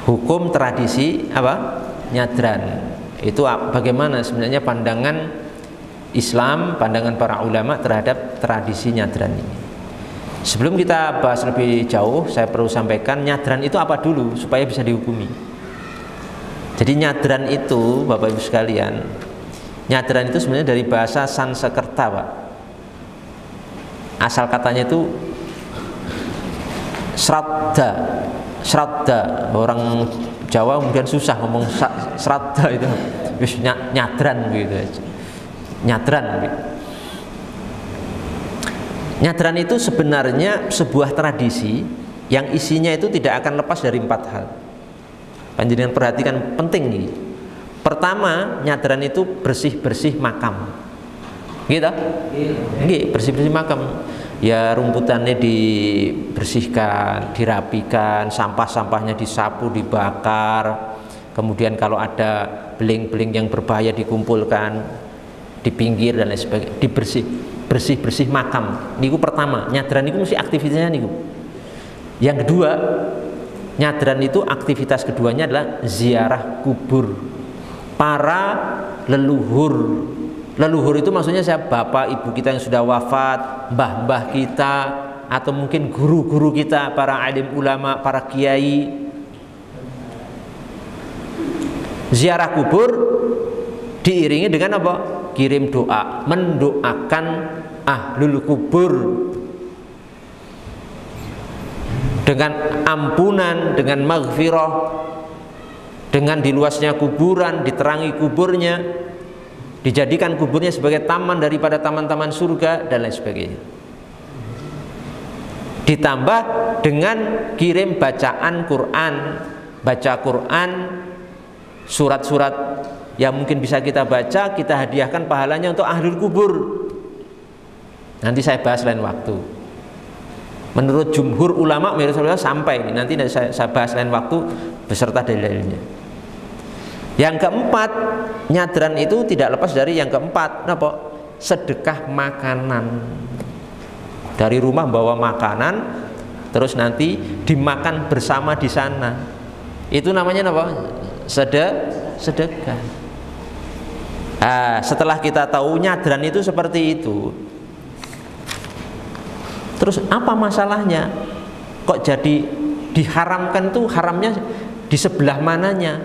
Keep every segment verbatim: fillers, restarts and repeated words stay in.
hukum tradisi apa? Nyadran. Itu bagaimana sebenarnya pandangan Islam, pandangan para ulama terhadap tradisi nyadran ini. Sebelum kita bahas lebih jauh, saya perlu sampaikan nyadran itu apa dulu supaya bisa dihukumi. Jadi nyadran itu, Bapak Ibu sekalian, nyadran itu sebenarnya dari bahasa Sanskerta, Pak. Asal katanya itu Sraddha. Sraddha, orang Jawa kemudian susah ngomong Sraddha itu. Wis nyadran gitu aja. Nyadran gitu. Nyadran itu sebenarnya sebuah tradisi yang isinya itu tidak akan lepas dari empat hal. Panjenengan perhatikan, penting nih. Pertama, nyadran itu bersih-bersih makam. Gitu? Iya, bersih-bersih makam. Ya rumputannya dibersihkan, dirapikan, sampah-sampahnya disapu, dibakar. Kemudian kalau ada beling-beling yang berbahaya dikumpulkan di pinggir dan lain sebagainya, dibersih. Bersih-bersih makam. Niku pertama, nyadran itu mesti aktivitasnya niku. Yang kedua, nyadran itu aktivitas keduanya adalah ziarah kubur para leluhur. Leluhur itu maksudnya siapa? Bapak ibu kita yang sudah wafat, mbah-mbah kita, atau mungkin guru-guru kita, para alim ulama, para kiai. Ziarah kubur diiringi dengan apa? Kirim doa, mendoakan ahlul kubur dengan ampunan, dengan maghfirah, dengan diluasnya kuburan, diterangi kuburnya, dijadikan kuburnya sebagai taman daripada taman-taman surga dan lain sebagainya. Ditambah dengan kirim bacaan Quran, baca Quran, surat-surat yang mungkin bisa kita baca, kita hadiahkan pahalanya untuk ahlul kubur. Nanti saya bahas lain waktu. Menurut jumhur ulama, menurut sampai ini nanti saya, saya bahas lain waktu beserta dalilnya. Yang keempat, nyadran itu tidak lepas dari yang keempat, apa? Sedekah makanan. Dari rumah bawa makanan, terus nanti dimakan bersama di sana. Itu namanya apa? Sedekah. Nah, setelah kita tahu nyadran itu seperti itu, terus apa masalahnya? Kok jadi diharamkan tuh? Haramnya di sebelah mananya?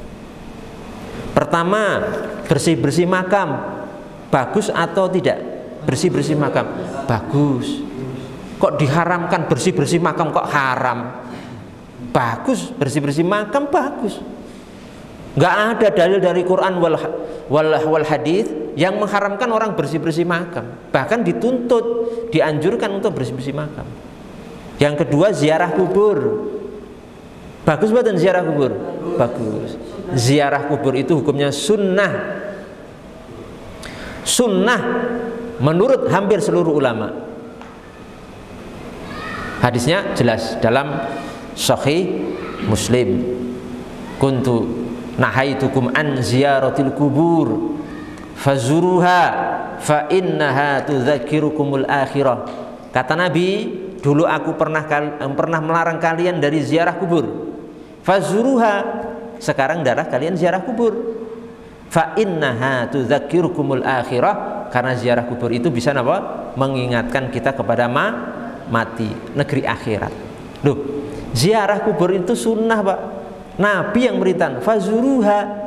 Pertama, bersih-bersih makam bagus atau tidak? Bersih-bersih makam bagus. Kok diharamkan bersih-bersih makam kok haram? Bagus, bersih-bersih makam bagus. Nggak ada dalil dari Quran wal, wal, wal hadis yang mengharamkan orang bersih-bersih makam. Bahkan dituntut, dianjurkan untuk bersih-bersih makam. Yang kedua, ziarah kubur. Bagus buatan ziarah kubur? Bagus. Ziarah kubur itu hukumnya sunnah. Sunnah menurut hampir seluruh ulama. Hadisnya jelas dalam Sahih Muslim. Kuntu nahaitukum an ziyaratil kubur fazuruha fa innaha tudzakirukumul akhirah. Kata Nabi, dulu aku pernah pernah melarang kalian dari ziarah kubur. Fazuruha, sekarang darah kalian ziarah kubur. Fa innaha tudzakirukumul akhirah, karena ziarah kubur itu bisa apa? Mengingatkan kita kepada ma mati, negeri akhirat. Loh, ziarah kubur itu sunnah, Pak. Nabi yang merintahkan fazuruha.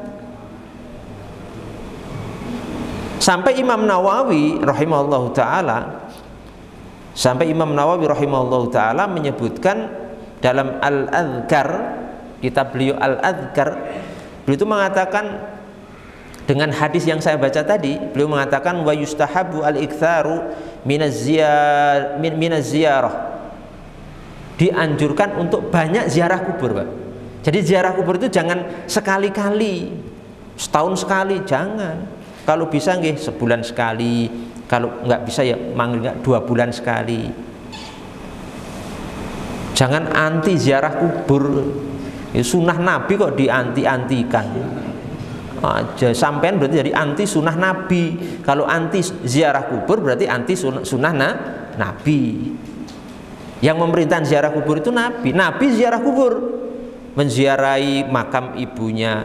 Sampai Imam Nawawi rahimahullahu taala sampai Imam Nawawi rahimahullahu taala menyebutkan dalam Al-Adhkar, kitab beliau Al-Adhkar, beliau itu mengatakan dengan hadis yang saya baca tadi, beliau mengatakan wa yustahabu al-iktsaru minaz ziyarah. Dianjurkan untuk banyak ziarah kubur, Pak. Jadi ziarah kubur itu jangan sekali-kali, setahun sekali, jangan. Kalau bisa nggih sebulan sekali, kalau nggak bisa ya manggil nggak dua bulan sekali. Jangan anti ziarah kubur. Ya, sunnah Nabi kok dianti-antikan. Aja sampean berarti jadi anti sunnah Nabi. Kalau anti ziarah kubur berarti anti sunnah, sunnah na, Nabi. Yang memerintahkan ziarah kubur itu Nabi. Nabi ziarah kubur. menziarahi makam ibunya,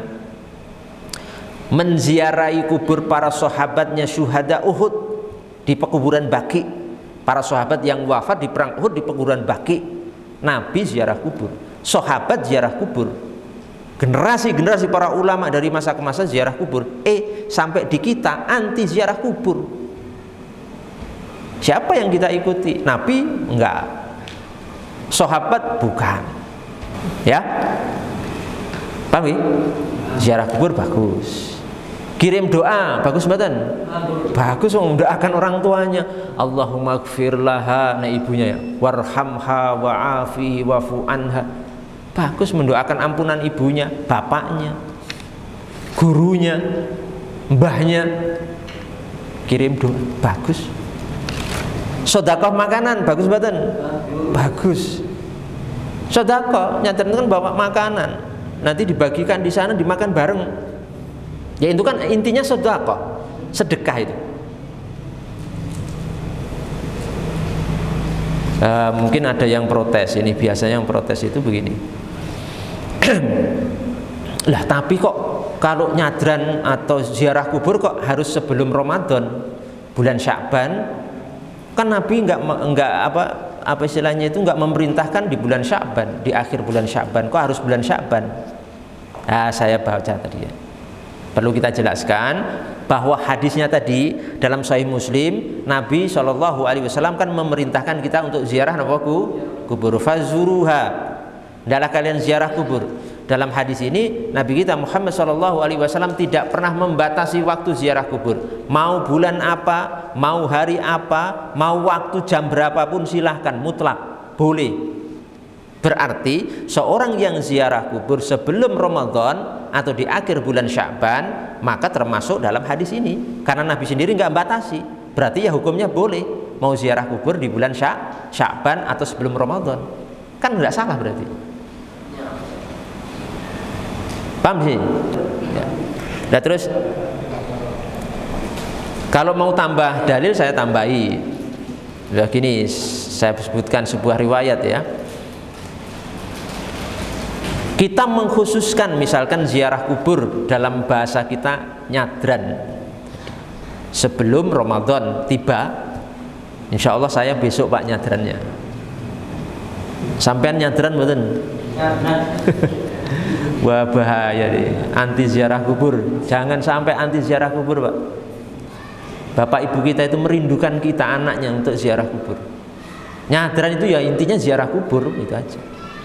menziarahi kubur para sahabatnya syuhada Uhud di pekuburan Baqi. Para sahabat yang wafat di perang Uhud di pekuburan Baqi, Nabi ziarah kubur, sahabat ziarah kubur, generasi-generasi para ulama dari masa ke masa ziarah kubur. Eh sampai di kita anti ziarah kubur. Siapa yang kita ikuti? Nabi? Enggak. Sahabat? Bukan. Ya, paham ya? Ziarah kubur bagus. Kirim doa bagus mboten? Bagus, mendoakan orang tuanya. Allahumma gfir laha, nah ibunya ya. Warhamha wa'afihi wa'fu anha. Bagus mendoakan ampunan ibunya, bapaknya, gurunya, mbahnya. Kirim doa bagus. Sedekah makanan bagus mboten? Bagus. Sedekah nyadarkan bawa makanan, nanti dibagikan di sana, dimakan bareng. Ya itu kan intinya sedekah, sedekah itu. Uh, mungkin ada yang protes, ini biasanya yang protes itu begini. Lah tapi kok kalau nyadran atau ziarah kubur kok harus sebelum Ramadan, bulan Sya'ban? Kan Nabi nggak nggak apa apa istilahnya itu nggak memerintahkan di bulan Sya'ban, di akhir bulan Sya'ban. Kok harus bulan Sya'ban? Nah, saya baca tadi ya. Perlu kita jelaskan bahwa hadisnya tadi dalam Sahih Muslim, Nabi shallallahu alaihi wasallam kan memerintahkan kita untuk ziarah apa kubur, fazuruha. Hendaklah kalian ziarah kubur. Dalam hadis ini Nabi kita Muhammad shallallahu alaihi wasallam tidak pernah membatasi waktu ziarah kubur. Mau bulan apa, mau hari apa, mau waktu jam berapapun silahkan, mutlak, boleh. Berarti seorang yang ziarah kubur sebelum Ramadan atau di akhir bulan Sya'ban maka termasuk dalam hadis ini, karena Nabi sendiri nggak batasi. Berarti ya hukumnya boleh mau ziarah kubur di bulan Sya'ban atau sebelum Ramadan, kan nggak salah berarti. Paham sih? Ya. Nah terus kalau mau tambah dalil saya tambahi. Nah, gini saya sebutkan sebuah riwayat ya. Kita mengkhususkan misalkan ziarah kubur dalam bahasa kita nyadran sebelum Ramadan tiba. Insya Allah saya besok Pak nyadrannya. Sampean nyadran mboten? Wah bahaya nih, anti ziarah kubur. Jangan sampai anti ziarah kubur Pak. Bapak ibu kita itu merindukan kita anaknya untuk ziarah kubur. Nyadran itu ya intinya ziarah kubur, itu aja.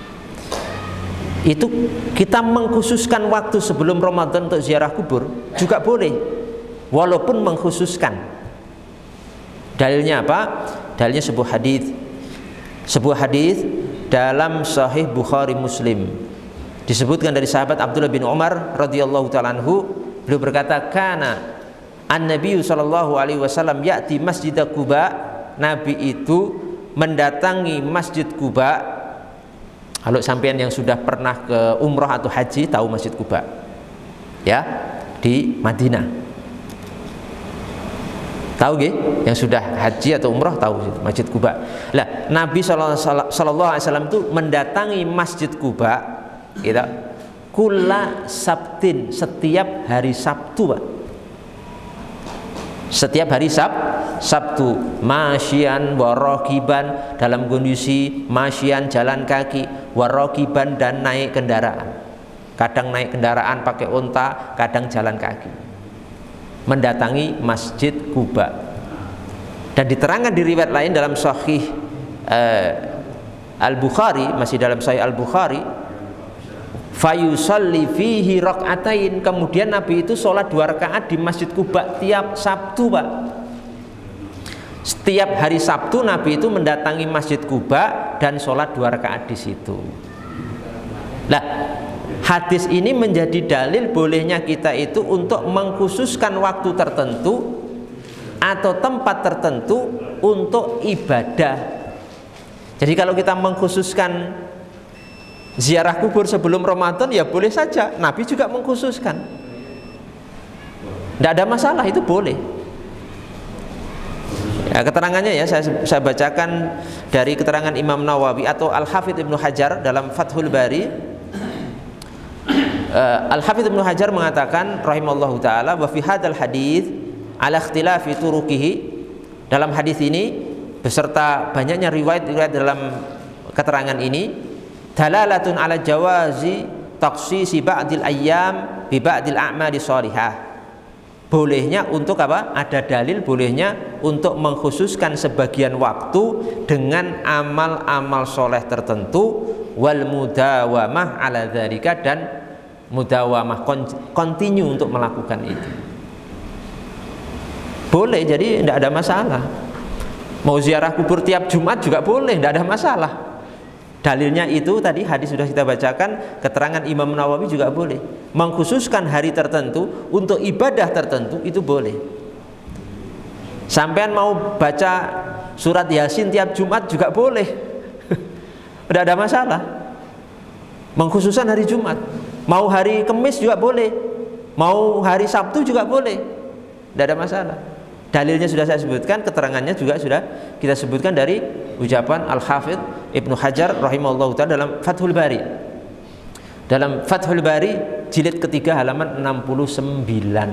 Itu kita mengkhususkan waktu sebelum Ramadan untuk ziarah kubur juga boleh, walaupun mengkhususkan. Dalilnya apa? Dalilnya sebuah hadis, sebuah hadis dalam Sahih Bukhari Muslim. Disebutkan dari sahabat Abdullah bin Umar radhiyallahu ta'ala anhu, beliau berkata, kana an-nabiy sallallahu alaihi wasallam ya'ti masjid Quba. Nabi itu mendatangi Masjid Quba. Kalau sampean yang sudah pernah ke umroh atau haji tahu Masjid Quba, ya, di Madinah. Tahu gak? Yang sudah haji atau umroh tahu Masjid Quba. Lah, Nabi shallallahu alaihi wasallam itu mendatangi Masjid Quba, gitu, kula sabtin, setiap hari Sabtu, Pak. Setiap hari Sab, Sabtu, masyian warokiban, dalam kondisi masyian jalan kaki, warokiban dan naik kendaraan. Kadang naik kendaraan pakai unta, kadang jalan kaki. Mendatangi Masjid Quba. Dan diterangkan di riwayat lain dalam Sahih eh, Al-Bukhari, masih dalam Sahih Al-Bukhari, fayusalli fihi rak'atain. Kemudian Nabi itu sholat dua rakaat di Masjid Quba tiap Sabtu, Pak. Setiap hari Sabtu Nabi itu mendatangi Masjid Quba dan sholat dua rakaat di situ. Nah, hadis ini menjadi dalil bolehnya kita itu untuk mengkhususkan waktu tertentu atau tempat tertentu untuk ibadah. Jadi kalau kita mengkhususkan ziarah kubur sebelum Ramadan ya boleh saja. Nabi juga mengkhususkan. Tidak ada masalah, itu boleh. Ya, keterangannya ya saya, saya bacakan dari keterangan Imam Nawawi atau Al-Hafidh Ibnu Hajar dalam Fathul Bari. uh, Al-Hafidz Ibnu Hajar mengatakan rahimallahu taala wa fi hadzal hadits ala ikhtilafi turuqihi, dalam hadis ini beserta banyaknya riwayat-riwayat dalam keterangan ini, dalalatun ala jawazi takhsisi ba'dil ayyam bi ba'dil a'mali shalihah. Bolehnya untuk apa? Ada dalil bolehnya untuk mengkhususkan sebagian waktu dengan amal-amal soleh tertentu, wal mudawamah ala dzalika, dan mudawamah continue untuk melakukan itu. Boleh, jadi tidak ada masalah. Mau ziarah kubur tiap Jumat juga boleh, tidak ada masalah. Dalilnya itu tadi hadis sudah kita bacakan, keterangan Imam Nawawi juga boleh. Mengkhususkan hari tertentu untuk ibadah tertentu itu boleh. Sampean mau baca surat Yasin tiap Jumat juga boleh. Tidak ada masalah. Mengkhususkan hari Jumat. Mau hari Kamis juga boleh. Mau hari Sabtu juga boleh. Tidak ada masalah. Dalilnya sudah saya sebutkan, keterangannya juga sudah kita sebutkan dari ucapan Al-Hafidz Ibnu Hajar rahimahullah ta'ala dalam Fathul Bari. Dalam Fathul Bari jilid ketiga halaman enam puluh sembilan.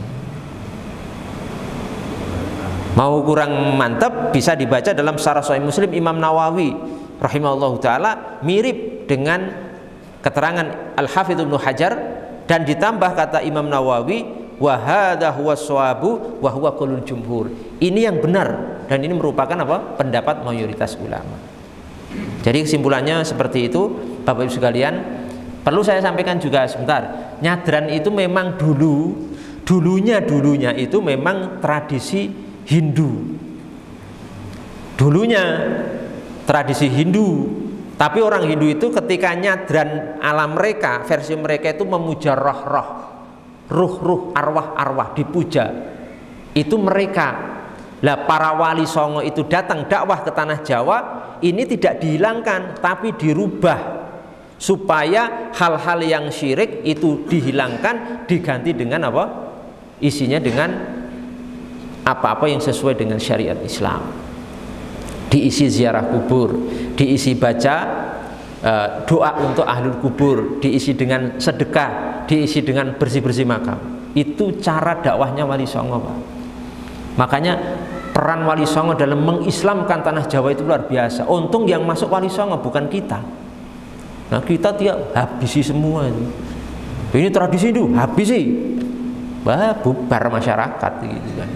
Mau kurang mantap bisa dibaca dalam Syarah Sahih Muslim Imam Nawawi rahimahullah ta'ala, mirip dengan keterangan Al-Hafidz Ibnu Hajar, dan ditambah kata Imam Nawawi, wa hadza huwa shawabu wa huwa qaulul jumhur. Ini yang benar dan ini merupakan apa? Pendapat mayoritas ulama. Jadi kesimpulannya seperti itu, Bapak Ibu sekalian. Perlu saya sampaikan juga sebentar, nyadran itu memang dulu dulunya dulunya itu memang tradisi Hindu. Dulunya tradisi Hindu, tapi orang Hindu itu ketika nyadran alam mereka, versi mereka itu memuja roh-roh, ruh-ruh, arwah-arwah dipuja. Itu mereka. Lah para wali songo itu datang dakwah ke tanah Jawa, ini tidak dihilangkan tapi dirubah supaya hal-hal yang syirik itu dihilangkan, diganti dengan apa? Isinya dengan apa-apa yang sesuai dengan syariat Islam. Diisi ziarah kubur, diisi baca uh, doa untuk ahlul kubur, diisi dengan sedekah, diisi dengan bersih-bersih makam. Itu cara dakwahnya Wali Songo, Pak. Makanya peran Wali Songo dalam mengislamkan tanah Jawa itu luar biasa. Untung yang masuk Wali Songo bukan kita. Nah kita tiap habisi semua itu. Ini tradisi itu habisi, bah bubar masyarakat gitu kan.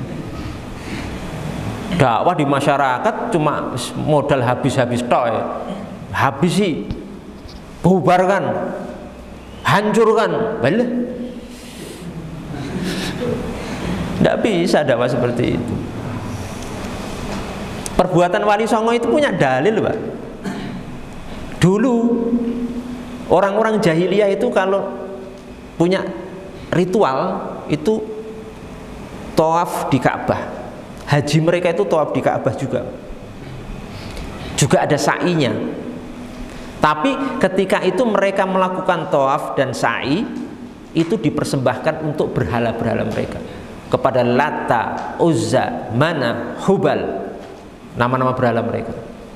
Dakwah di masyarakat cuma modal habis-habis toh ya. Habisi, bubarkan, hancurkan, balah. Tidak bisa dakwah seperti itu. Perbuatan Wali Songo itu punya dalil, Pak. Dulu orang-orang jahiliyah itu kalau punya ritual itu tawaf di Ka'bah. Haji mereka itu tawaf di Ka'bah juga. Juga ada sa'inya. Tapi ketika itu mereka melakukan tawaf dan sa'i, itu dipersembahkan untuk berhala-berhala mereka, kepada Lata, Uzza, Mana, Hubal, nama-nama berhala mereka.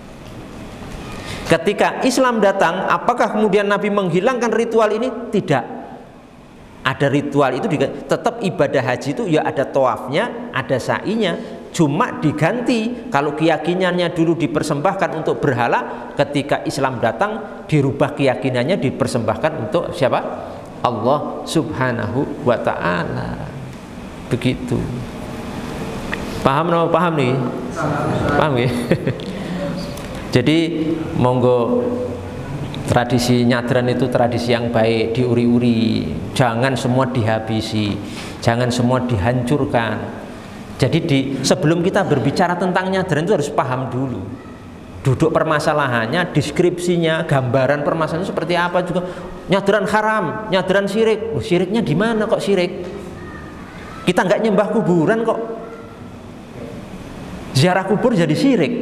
Ketika Islam datang, apakah kemudian Nabi menghilangkan ritual ini? Tidak. Ada ritual itu, tetap ibadah haji itu ya ada tawafnya, ada sa'inya, cuma diganti. Kalau keyakinannya dulu dipersembahkan untuk berhala, ketika Islam datang dirubah keyakinannya, dipersembahkan untuk siapa? Allah Subhanahu wa ta'ala. Begitu. Paham no? Paham nih? Paham ya? Jadi monggo, tradisi nyadran itu tradisi yang baik, diuri-uri, jangan semua dihabisi, jangan semua dihancurkan. Jadi di, sebelum kita berbicara tentang nyadran itu harus paham dulu duduk permasalahannya, deskripsinya, gambaran permasalahannya seperti apa juga. Nyadran haram, nyadran syirik. Loh, syiriknya di mana kok syirik? Kita nggak nyembah kuburan kok ziarah kubur jadi syirik.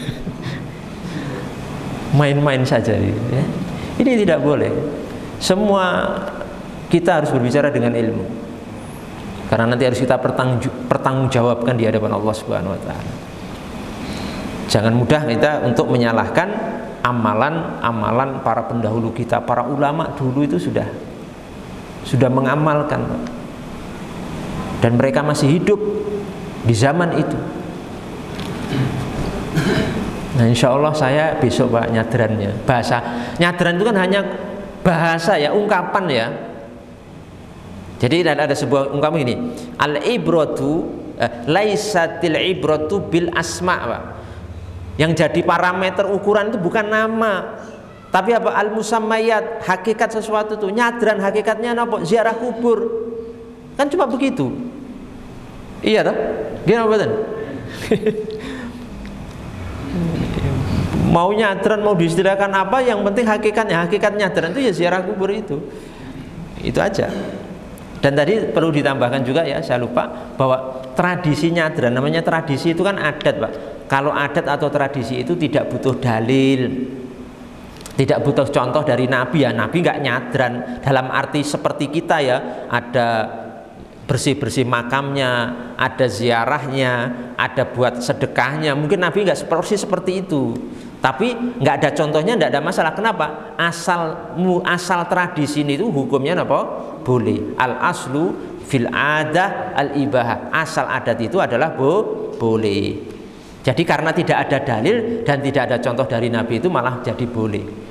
Main-main saja ya. Ini tidak boleh. Semua kita harus berbicara dengan ilmu, karena nanti harus kita pertanggungjawabkan di hadapan Allah Subhanahu wa ta'ala. Jangan mudah kita untuk menyalahkan amalan-amalan para pendahulu kita, para ulama dulu itu sudah sudah mengamalkan, Pak. Dan mereka masih hidup di zaman itu. Nah, insya Allah saya besok, Pak, nyadrannya. Bahasa nyadran itu kan hanya bahasa ya, ungkapan ya. Jadi ada sebuah ungkapan ini, al ibratu eh, laisatil ibratu bil asma, Pak. Yang jadi parameter ukuran itu bukan nama, tapi apa? Al musammayat, hakikat sesuatu itu. Nyadran hakikatnya apa? Ziarah kubur. Kan cuma begitu. Iya toh? Gimana betul? Mau nyadran, mau diistilahkan apa, yang penting hakikatnya. Hakikat nyadran itu ya ziarah kubur itu. Itu aja. Dan tadi perlu ditambahkan juga ya, saya lupa, bahwa tradisi nyadran, namanya tradisi itu kan adat, Pak. Kalau adat atau tradisi itu tidak butuh dalil, tidak butuh contoh dari Nabi ya. Nabi nggak nyadran dalam arti seperti kita ya, ada bersih-bersih makamnya, ada ziarahnya, ada buat sedekahnya. Mungkin Nabi nggak seperti seperti itu, tapi nggak ada contohnya, nggak ada masalah. Kenapa? Asal asal tradisi ini itu hukumnya apa? Boleh. Al aslu fil adah al ibahah. Asal adat itu adalah bo boleh. Jadi karena tidak ada dalil dan tidak ada contoh dari Nabi itu malah jadi boleh.